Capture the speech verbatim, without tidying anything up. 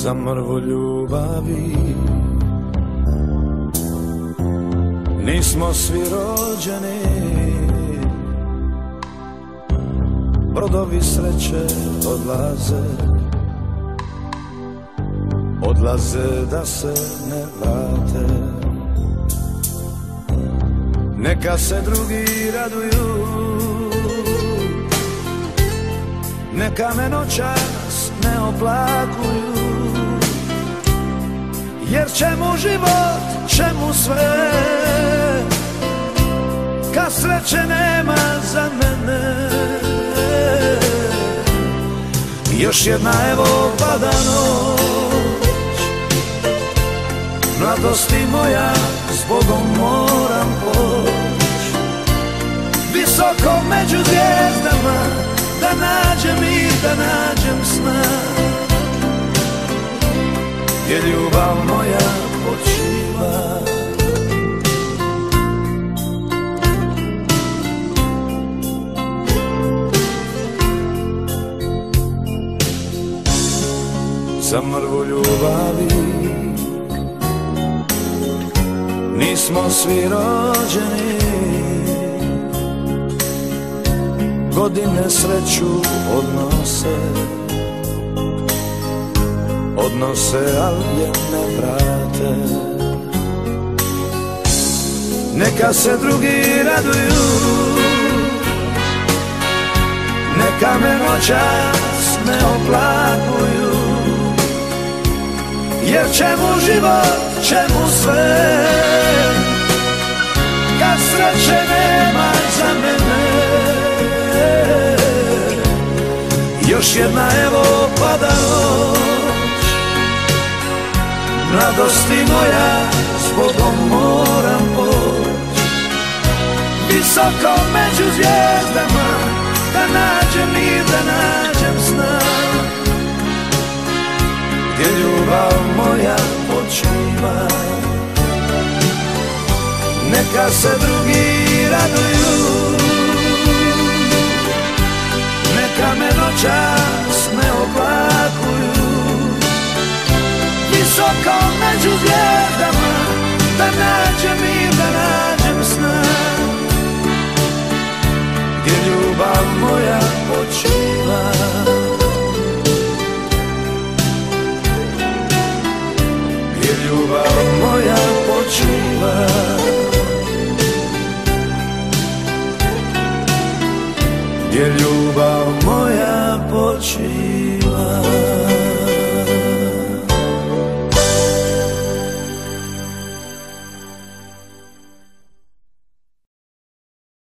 za mrvu ljubavi. Nismo svi rođeni, brodovi sreće odlaze, odlaze da se ne vrate. Neka se drugi raduju, neka me noćas ne oplakuju, jer čemu život, čemu sve, kad sreće nema za mene. Još jedna evo pada noć, mladosti moja s Bogom moram poć, visoko među zvijezdama, da nađem i da nađem sna, gdje ljubav moja počiva. Za mrvu ljubavi nismo svi rođeni, godine sreću odnose, odnose, al je ne vrate. Neka se drugi raduju, neka me noćas ne oplakuju, jer čemu život, čemu sve, kad sreće nema za mene. Još jedna evo pada noć, mladosti moja s Bogom moram poć, visoko među zvijezdama, da nađem i da nađem sna, gdje ljubav moja počiva. Neka se drugi raduju, neka me noćas ne oplakuju, visoko među zvijezdama, da nađem i da nađem sna, gdje ljubav moja počiva. Gdje ljubav moja počiva. Gdje ljubav moja počiva.